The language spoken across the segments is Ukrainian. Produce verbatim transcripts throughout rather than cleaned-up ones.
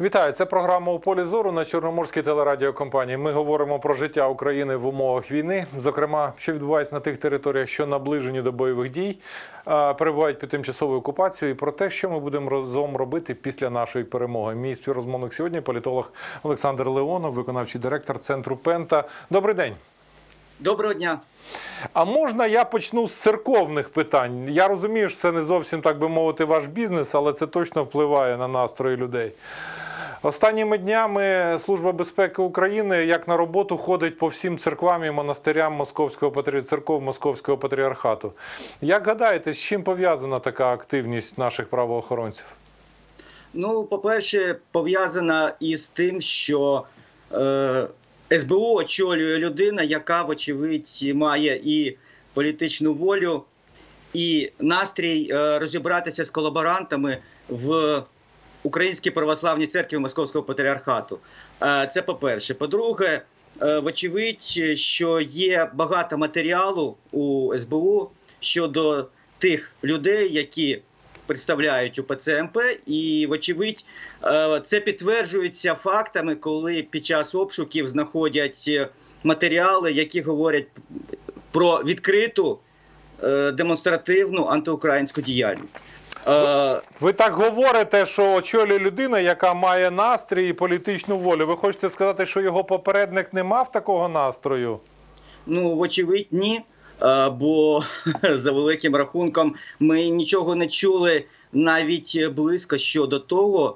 Вітаю, це програма «У полі зору» на Чорноморській телерадіокомпанії. Ми говоримо про життя України в умовах війни, зокрема, що відбувається на тих територіях, що наближені до бойових дій, перебувають під тимчасовою окупацією, і про те, що ми будемо разом робити після нашої перемоги. Мій співрозмовник сьогодні – політолог Олександр Леонов, виконавчий директор Центру Пента. Добрий день. Доброго дня. А можна я почну з церковних питань? Я розумію, що це не зовсім, так би мовити, ваш бізнес, але це точно впливає на настрої людей. Останніми днями Служба безпеки України, як на роботу, ходить по всім церквам і монастирям Московського патріархату, церков Московського патріархату. Як гадаєте, з чим пов'язана така активність наших правоохоронців? Ну, по-перше, пов'язана із тим, що е, ес бе у очолює людина, яка, вочевидь, має і політичну волю, і настрій е, розібратися з колаборантами в Українській православній церкві Московського патріархату. Це по-перше. По-друге, вочевидь, що є багато матеріалу у ес бе у щодо тих людей, які представляють у пе це ем пе, і, вочевидь, це підтверджується фактами, коли під час обшуків знаходять матеріали, які говорять про відкриту демонстративну антиукраїнську діяльність. Ви, ви так говорите, що очолює людина, яка має настрій і політичну волю. Ви хочете сказати, що його попередник не мав такого настрою? Ну, вочевидь, ні. Бо за великим рахунком ми нічого не чули навіть близько щодо того,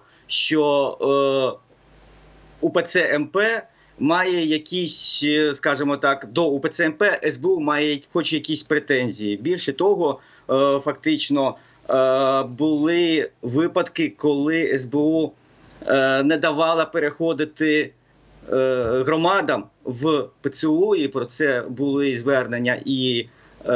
що е, у пе це ем пе має якісь, скажімо так, до у пе це ем пе ес бе у має хоч якісь претензії. Більше того, е, фактично, були випадки, коли ес бе у не давала переходити громадам в пе це у, і про це були звернення і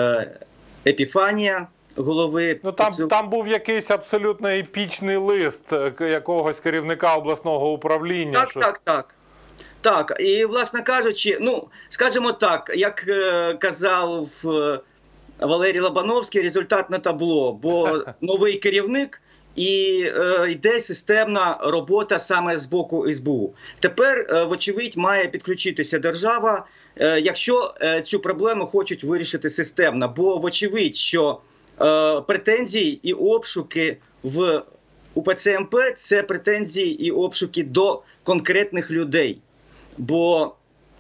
Епіфанія, голови ну, там, пе це у. Там був якийсь абсолютно епічний лист якогось керівника обласного управління. Так, що... так, так. Так, і, власне кажучи, ну, скажімо так, як казав Валерій Лобановський, результат на табло, бо новий керівник і е, йде системна робота саме з боку ес бе у. Тепер, е, вочевидь, має підключитися держава, е, якщо е, цю проблему хочуть вирішити системно, бо вочевидь, що е, претензії і обшуки в у пе це ем пе – це претензії і обшуки до конкретних людей, бо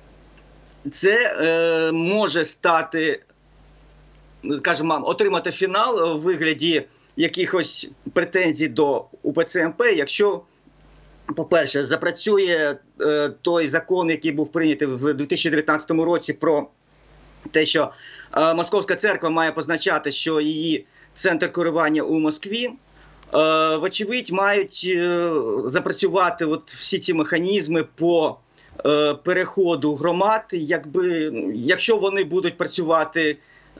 це е, може стати, скажімо, отримати фінал у вигляді якихось претензій до у пе це ем пе, якщо, по-перше, запрацює е, той закон, який був прийнятий в дві тисячі дев'ятнадцятому році про те, що е, Московська церква має позначати, що її центр керування у Москві. Е, вочевидь, мають е, запрацювати от всі ці механізми по е, переходу громад, якби, якщо вони будуть працювати,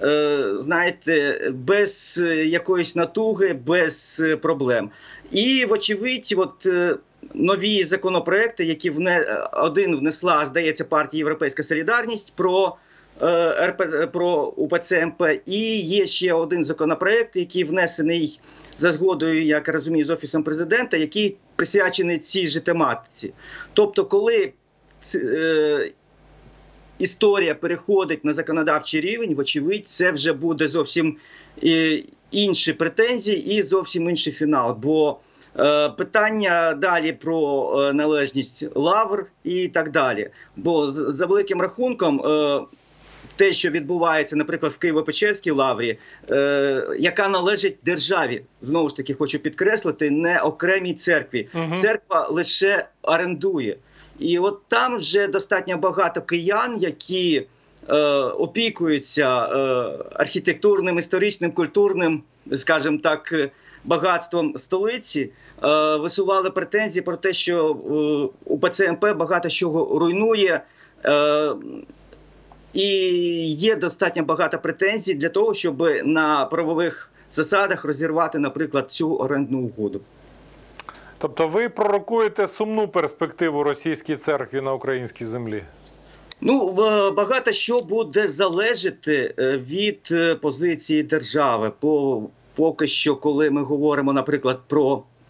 знаєте, без якоїсь натуги, без проблем. І, вочевидь, от нові законопроекти, які вне, один внесла, здається, партія «Європейська солідарність» про, е, про у пе це ем пе, і є ще один законопроект, який внесений за згодою, як я розумію, з Офісом Президента, який присвячений цій же тематиці. Тобто, коли е, історія переходить на законодавчий рівень, вочевидь, це вже буде зовсім е, інші претензії і зовсім інший фінал. Бо е, питання далі про е, належність лавр і так далі. Бо за великим рахунком е, те, що відбувається, наприклад, в Києво-Печерській лаврі, е, яка належить державі, знову ж таки хочу підкреслити, не окремій церкві. Угу. Церква лише орендує. І от там вже достатньо багато киян, які е, опікуються е, архітектурним, історичним, культурним, скажімо так, багатством столиці, е, висували претензії про те, що е, у пе це ем пе багато чого руйнує, е, і є достатньо багато претензій для того, щоб на правових засадах розірвати, наприклад, цю орендну угоду. Тобто ви пророкуєте сумну перспективу російській церкві на українській землі? Ну, багато що буде залежати від позиції держави. Поки що, коли ми говоримо, наприклад, про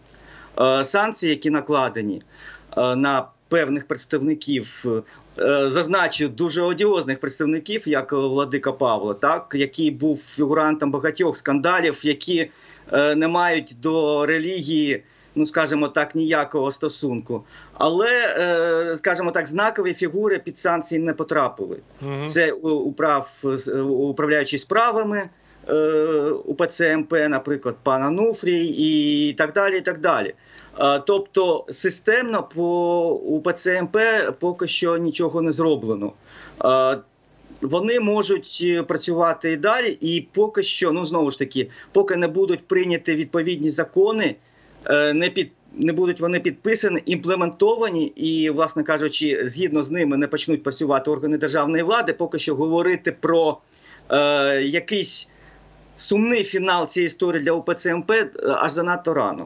е, санкції, які накладені е, на певних представників, е, зазначу, дуже одіозних представників, як Владика Павло, так, який був фігурантом багатьох скандалів, які е, не мають до релігії, ну, скажімо так, ніякого стосунку. Але, е, скажімо так, знакові фігури під санкції не потрапили. Mm-hmm. Це управ, управляючі справами е, УПЦ МП, наприклад, пан Онуфрій і так далі, і так далі. Е, тобто системно по УПЦ МП поки що нічого не зроблено. Е, Вони можуть працювати і далі, і поки що, ну, знову ж таки, поки не будуть прийняті відповідні закони, Не, під, не будуть вони підписані, імплементовані і, власне кажучи, згідно з ними не почнуть працювати органи державної влади, поки що говорити про е, якийсь сумний фінал цієї історії для УПЦ МП аж занадто рано.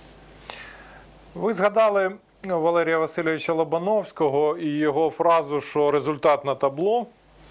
Ви згадали Валерія Васильовича Лобановського і його фразу, що результат на табло.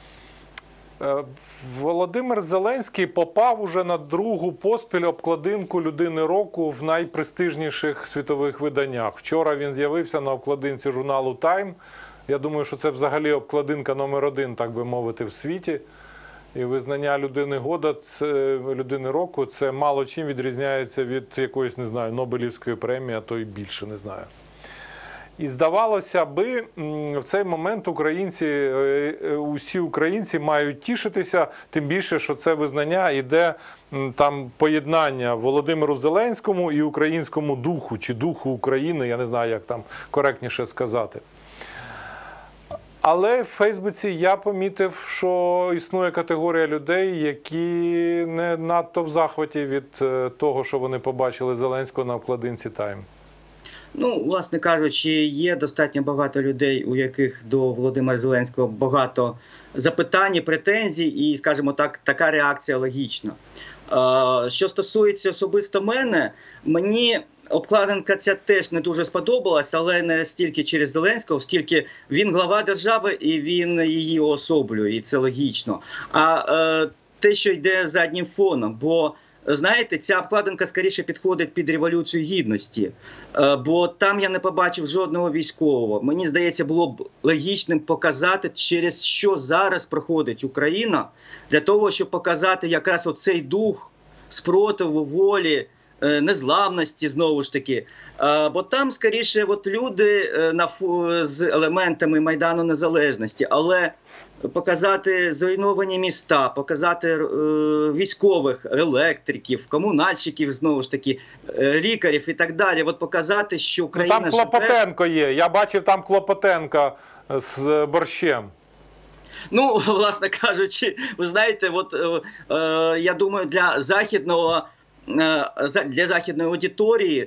Володимир Зеленський попав уже на другу поспіль обкладинку людини року в найпрестижніших світових виданнях. Вчора він з'явився на обкладинці журналу Time. Я думаю, що це взагалі обкладинка номер один, так би мовити, в світі. І визнання людини года, це, людини року, це мало чим відрізняється від якоїсь, не знаю, Нобелівської премії, а то й більше, не знаю. І здавалося би, в цей момент українці, усі українці мають тішитися, тим більше, що це визнання іде там поєднання Володимиру Зеленському і українському духу, чи духу України, я не знаю, як там коректніше сказати. Але в Фейсбуці я помітив, що існує категорія людей, які не надто в захваті від того, що вони побачили Зеленського на обкладинці Time. Ну, власне кажучи, є достатньо багато людей, у яких до Володимира Зеленського багато запитань, претензій, і, скажімо так, така реакція логічна. Що стосується особисто мене, мені обкладинка ця теж не дуже сподобалась, але не стільки через Зеленського, оскільки він глава держави і він її уособлює, і це логічно. А те, що йде заднім фоном, бо знаєте, ця обкладинка скоріше підходить під Революцію Гідності, бо там я не побачив жодного військового. Мені здається, було б логічним показати, через що зараз проходить Україна, для того, щоб показати якраз оцей дух спротиву, волі, незламності, знову ж таки. Бо там, скоріше, от люди на фу... з елементами Майдану Незалежності, але показати зруйновані міста, показати е, військових, електриків, комунальщиків, знову ж таки, е, лікарів і так далі. От показати, що Україна... Ну, там Клопотенко живе... є. Я бачив там Клопотенка з борщем. Ну, власне кажучи, ви знаєте, от, е, е, я думаю, для західного, е, для західної аудиторії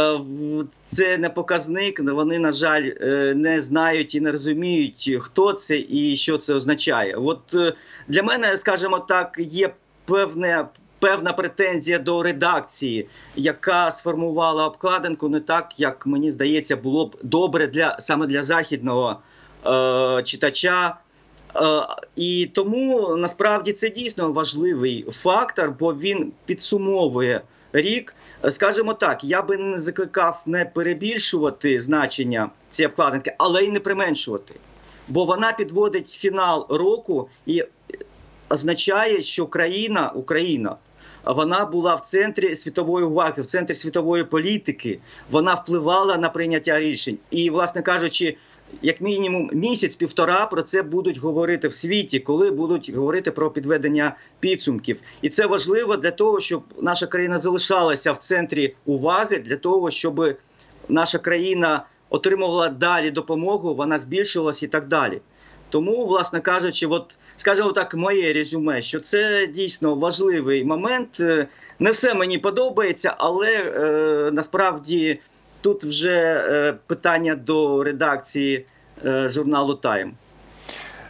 це не показник, вони, на жаль, не знають і не розуміють, хто це і що це означає. От для мене, скажімо так, є певне, певна претензія до редакції, яка сформувала обкладинку не так, як, мені здається, було б добре для, саме для західного е, читача. Е, і тому, насправді, це дійсно важливий фактор, бо він підсумовує рік. Скажімо так, я би не закликав не перебільшувати значення цієї обкладинки, але й не применшувати. Бо вона підводить фінал року і означає, що країна, Україна, вона була в центрі світової уваги, в центрі світової політики. Вона впливала на прийняття рішень. І, власне кажучи, як мінімум місяць-півтора про це будуть говорити в світі, коли будуть говорити про підведення підсумків. І це важливо для того, щоб наша країна залишалася в центрі уваги, для того, щоб наша країна отримувала далі допомогу, вона збільшилась і так далі. Тому, власне кажучи, от, скажімо так, моє резюме, що це дійсно важливий момент. Не все мені подобається, але е, насправді тут вже е, питання до редакції е, журналу Time.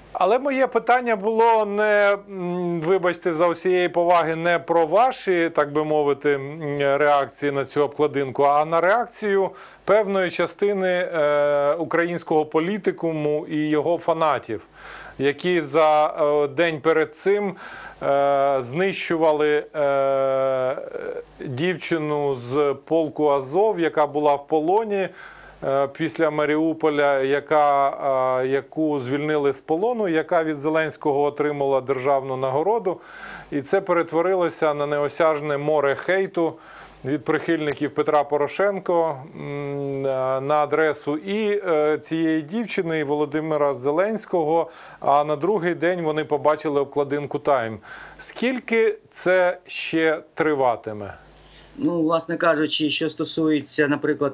Але моє питання було не, м, вибачте за усієї поваги, не про ваші, так би мовити, м, реакції на цю обкладинку, а на реакцію певної частини е, українського політикуму і його фанатів, які за е, день перед цим е, знищували е, дівчину з полку Азов, яка була в полоні після Маріуполя, яка, яку звільнили з полону, яка від Зеленського отримала державну нагороду. І це перетворилося на неосяжне море хейту від прихильників Петра Порошенка на адресу і цієї дівчини, і Володимира Зеленського. А на другий день вони побачили обкладинку «Тайм». Скільки це ще триватиме? Ну, власне кажучи, що стосується, наприклад,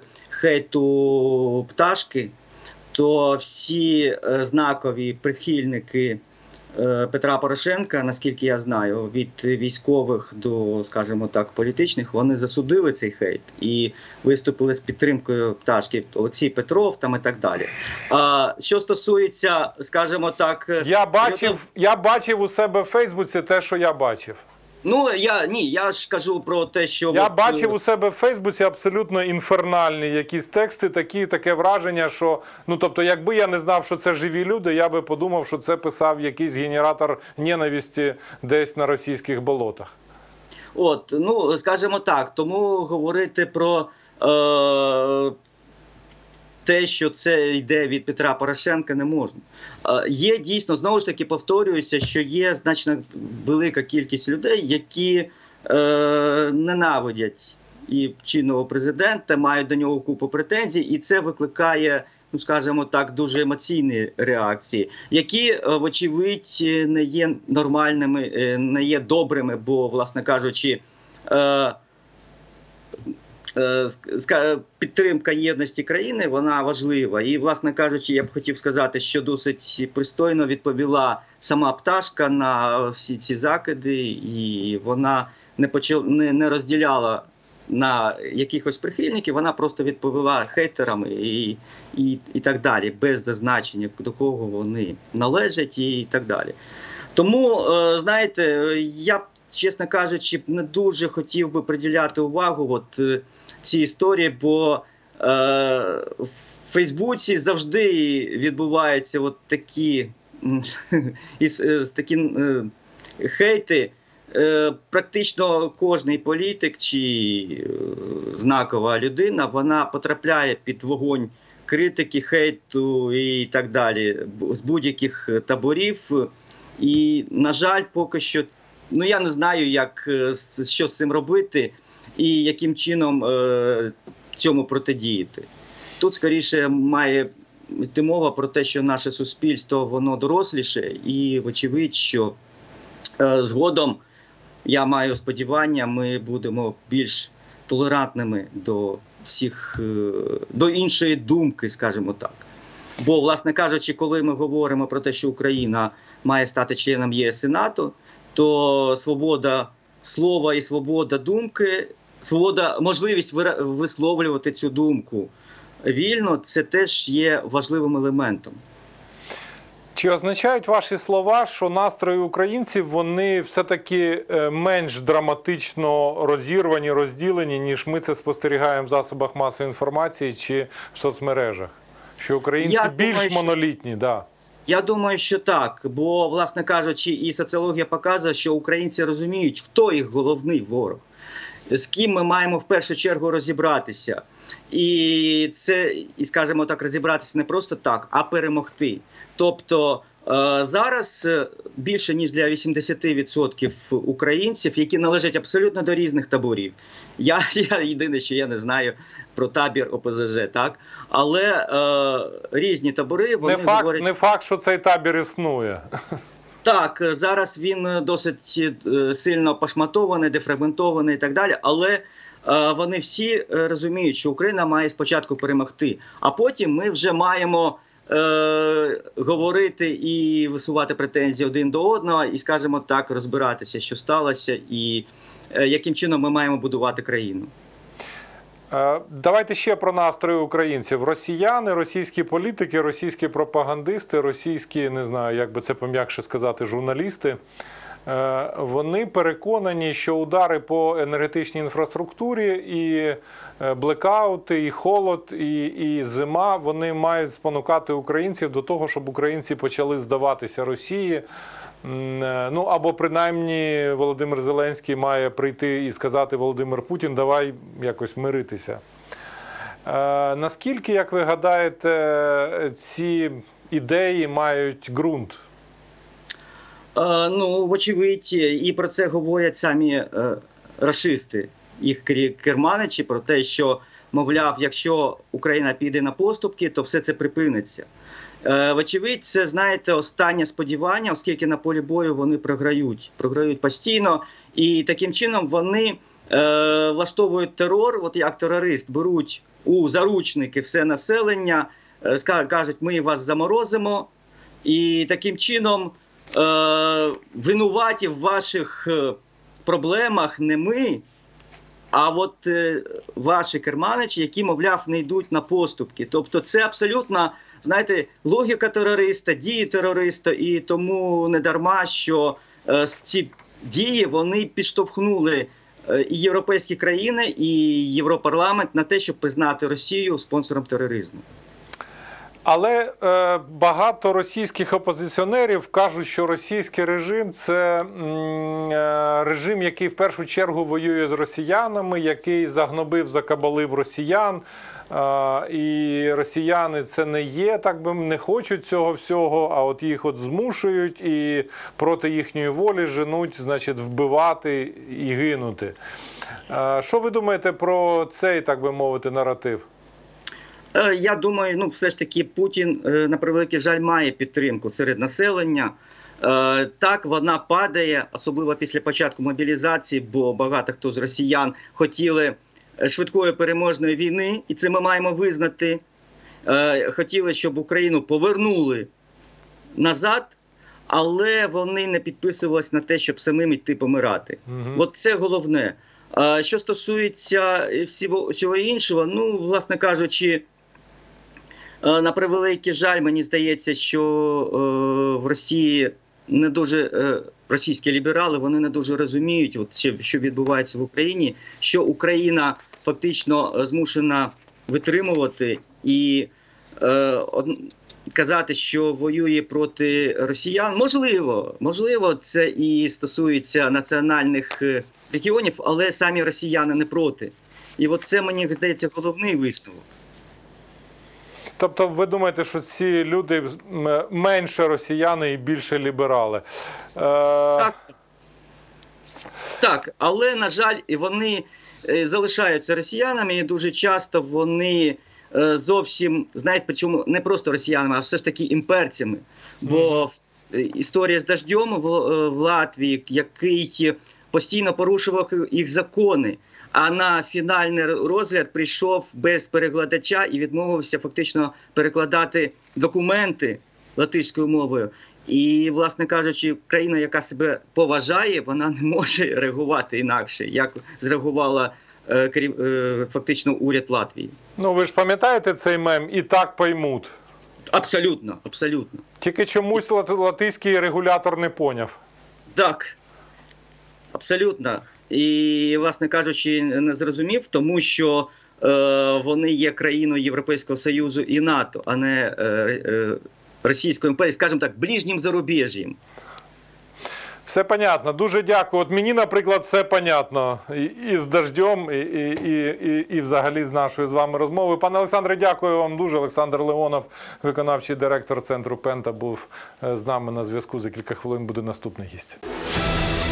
хейту Пташки, то всі знакові прихильники Петра Порошенка, наскільки я знаю, від військових до, скажімо так, політичних, вони засудили цей хейт і виступили з підтримкою Пташки, Олексій Петров там і так далі. А що стосується, скажімо так... Я бачив, я бачив у себе в Фейсбуці те, що я бачив. Ну, я, ні, я ж кажу про те, що... Я от, бачив у себе в Фейсбуці абсолютно інфернальні якісь тексти, такі, таке враження, що, ну, тобто, якби я не знав, що це живі люди, я би подумав, що це писав якийсь генератор ненависті десь на російських болотах. От, ну, скажімо так, тому говорити про е, те, що це йде від Петра Порошенка, не можна. Е, є дійсно, знову ж таки, повторююся, що є значно велика кількість людей, які е, ненавидять і чинного президента, мають до нього купу претензій, і це викликає, ну, скажімо так, дуже емоційні реакції, які, вочевидь, не є нормальними, не є добрими, бо, власне кажучи, е, е, підтримка єдності країни, вона важлива. І, власне кажучи, я б хотів сказати, що досить пристойно відповіла сама Пташка на всі ці закиди, і вона не, почала, не, не розділяла на якихось прихильників, вона просто відповіла хейтерами і, і, і так далі, без зазначення, до кого вони належать і так далі. Тому, знаєте, я, чесно кажучи, не дуже хотів би приділяти увагу от цій історії, бо е, в Фейсбуці завжди відбуваються от такі, такі е, хейти. Практично кожний політик чи знакова людина, вона потрапляє під вогонь критики, хейту і так далі з будь-яких таборів. І, на жаль, поки що, ну я не знаю, як, що з цим робити і яким чином е, цьому протидіяти. Тут, скоріше, має йти мова про те, що наше суспільство, воно доросліше і, вочевидь, що е, згодом, я маю сподівання, ми будемо більш толерантними до всіх, до іншої думки, скажімо так. Бо, власне кажучи, коли ми говоримо про те, що Україна має стати членом ЄС і НАТО, то свобода слова і свобода думки, свобода, можливість висловлювати цю думку вільно, це теж є важливим елементом. Чи означають ваші слова, що настрої українців, вони все-таки менш драматично розірвані, розділені, ніж ми це спостерігаємо в засобах масової інформації чи в соцмережах? Що українці Я більш думаю, що... монолітні, да. Я думаю, що так, бо, власне кажучи, і соціологія показує, що українці розуміють, хто їх головний ворог, з ким ми маємо в першу чергу розібратися. І це, і скажімо так, розібратися не просто так, а перемогти. Тобто е, зараз більше ніж для вісімдесят відсотків українців, які належать абсолютно до різних таборів. Я, я єдине, що я не знаю про табір О Пе Зе Же, так? Але е, різні табори, вони не факт, говорять... Не факт, що цей табір існує. Так, зараз він досить сильно пошматований, дефрагментований і так далі, але вони всі розуміють, що Україна має спочатку перемогти, а потім ми вже маємо е, говорити і висувати претензії один до одного, і, скажімо так, розбиратися, що сталося, і е, яким чином ми маємо будувати країну. Е, Давайте ще про настрої українців. Росіяни, російські політики, російські пропагандисти, російські, не знаю, як би це пом'якше сказати, журналісти, е, вони переконані, що удари по енергетичній інфраструктурі і блекаути, і холод, і, і зима, вони мають спонукати українців до того, щоб українці почали здаватися Росії. Ну, або принаймні Володимир Зеленський має прийти і сказати: Володимир Путін, давай якось миритися. Е, наскільки, як ви гадаєте, ці ідеї мають ґрунт? Е, ну, вочевидь, і про це говорять самі е, рашисти, їх керманичі, про те, що, мовляв, якщо Україна піде на поступки, то все це припиниться. Вочевидь, це, знаєте, останнє сподівання, оскільки на полі бою вони програють. Програють постійно. І таким чином вони е, влаштовують терор, от як терорист, беруть у заручники все населення, е, кажуть, ми вас заморозимо. І таким чином е, винуваті в ваших проблемах не ми, а от е, ваші керманичі, які, мовляв, не йдуть на поступки. Тобто це абсолютно, знаєте, логіка терориста, дії терориста, і тому не дарма, що е, ці дії, вони підштовхнули е, і європейські країни, і Європарламент на те, щоб признати Росію спонсором тероризму. Але е, багато російських опозиціонерів кажуть, що російський режим – це м, е, режим, який в першу чергу воює з росіянами, який загнобив, закабалив росіян. Е, і росіяни це не є, так би, не хочуть цього всього, а от їх от змушують і проти їхньої волі женуть, значить, вбивати і гинути. Е, що ви думаєте про цей, так би мовити, наратив? Я думаю, ну, все ж таки Путін, на превеликий жаль, має підтримку серед населення. Так, вона падає, особливо після початку мобілізації, бо багато хто з росіян хотіли швидкої переможної війни, і це ми маємо визнати. Хотіли, щоб Україну повернули назад, але вони не підписувалися на те, щоб самим йти помирати. Угу. От це головне. Що стосується всього, всього іншого, ну, власне кажучи, на превеликий жаль, мені здається, що е, в Росії не дуже, е, російські ліберали, вони не дуже розуміють, от, що, що відбувається в Україні, що Україна фактично змушена витримувати і е, од, казати, що воює проти росіян. Можливо, можливо, це і стосується національних регіонів, але самі росіяни не проти. І от це, мені здається, головний висновок. Тобто ви думаєте, що ці люди менше росіяни і більше ліберали? Е... Так. Так, але, на жаль, вони залишаються росіянами, і дуже часто вони зовсім, знаєте, причому не просто росіянами, а все ж таки імперцями. Бо mm. історія з Дождем в, в Латвії, який постійно порушував їх закони, а на фінальний розгляд прийшов без перекладача і відмовився фактично перекладати документи латиською мовою. І, власне кажучи, країна, яка себе поважає, вона не може реагувати інакше, як зреагувала е, е, фактично уряд Латвії. Ну, ви ж пам'ятаєте цей мем «І так поймуть»? Абсолютно, абсолютно. Тільки чомусь латиський регулятор не поняв. Так, абсолютно. І, власне кажучи, не зрозумів, тому що е, вони є країною Європейського Союзу і НАТО, а не е, е, Російської імперії, скажімо так, ближнім зарубіжжям. Все понятно. Дуже дякую. От мені, наприклад, все понятно. І, і з Дождем, і, і, і, і взагалі з нашою з вами розмовою. Пане Олександре, дякую вам дуже. Олександр Леонов, виконавчий директор Центру Пента, був з нами на зв'язку. За кілька хвилин буде наступний гість.